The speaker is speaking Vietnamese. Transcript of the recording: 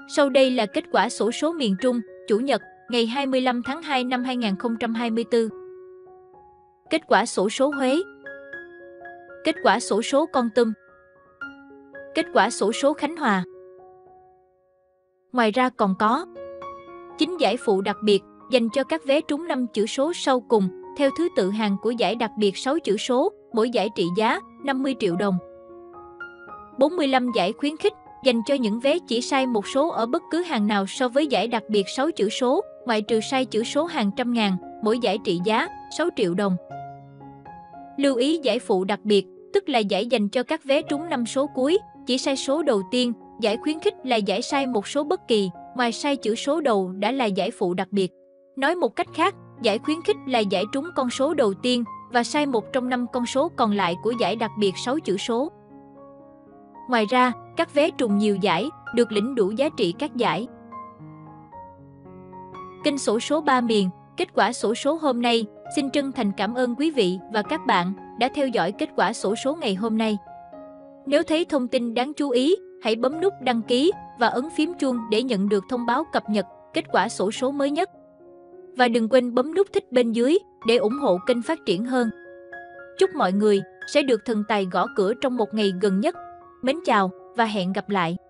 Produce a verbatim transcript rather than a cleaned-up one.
Sau đây là kết quả xổ số miền Trung, Chủ nhật, ngày hai mươi lăm tháng hai năm hai nghìn không trăm hai mươi tư. Kết quả xổ số Huế. Kết quả xổ số Kon Tum. Kết quả xổ số Khánh Hòa. Ngoài ra còn có chín giải phụ đặc biệt dành cho các vé trúng năm chữ số sau cùng, theo thứ tự hàng của giải đặc biệt sáu chữ số, mỗi giải trị giá năm mươi triệu đồng. bốn mươi lăm giải khuyến khích dành cho những vé chỉ sai một số ở bất cứ hàng nào so với giải đặc biệt sáu chữ số, ngoại trừ sai chữ số hàng trăm ngàn, mỗi giải trị giá sáu triệu đồng. Lưu ý giải phụ đặc biệt, tức là giải dành cho các vé trúng năm số cuối, chỉ sai số đầu tiên. Giải khuyến khích là giải sai một số bất kỳ, ngoài sai chữ số đầu đã là giải phụ đặc biệt. Nói một cách khác, giải khuyến khích là giải trúng con số đầu tiên và sai một trong năm con số còn lại của giải đặc biệt sáu chữ số. Ngoài ra, các vé trùng nhiều giải được lĩnh đủ giá trị các giải. Kênh xổ số ba miền, kết quả xổ số hôm nay. Xin chân thành cảm ơn quý vị và các bạn đã theo dõi kết quả xổ số ngày hôm nay. Nếu thấy thông tin đáng chú ý, hãy bấm nút đăng ký và ấn phím chuông để nhận được thông báo cập nhật kết quả xổ số mới nhất. Và đừng quên bấm nút thích bên dưới để ủng hộ kênh phát triển hơn. Chúc mọi người sẽ được thần tài gõ cửa trong một ngày gần nhất. Mến chào và hẹn gặp lại!